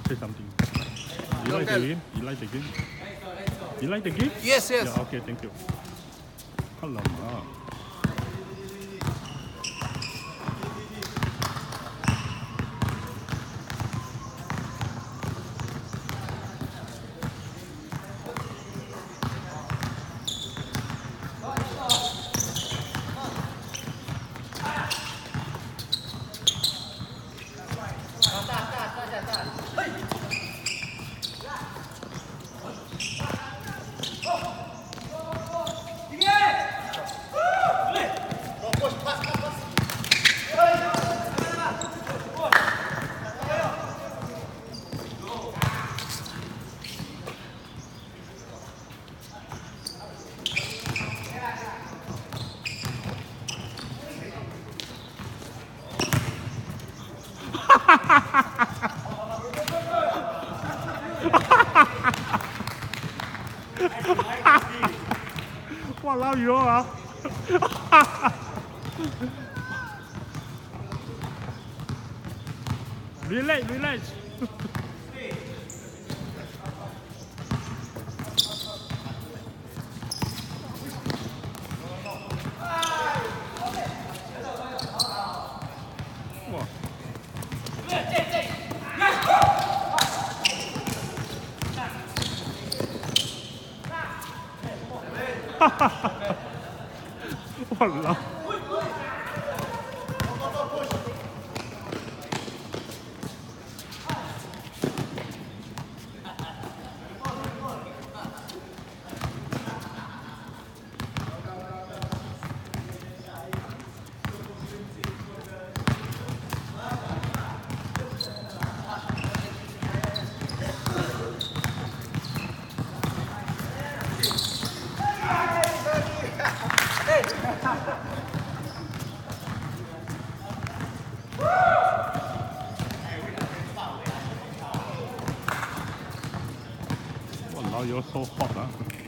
say something. You like the game? You like the game? You like the game? Yes, yes. Yeah, okay, thank you. Alamak. Walao you all ah. Relax, relax. Wah. Walao. Walao, you're so hot, huh?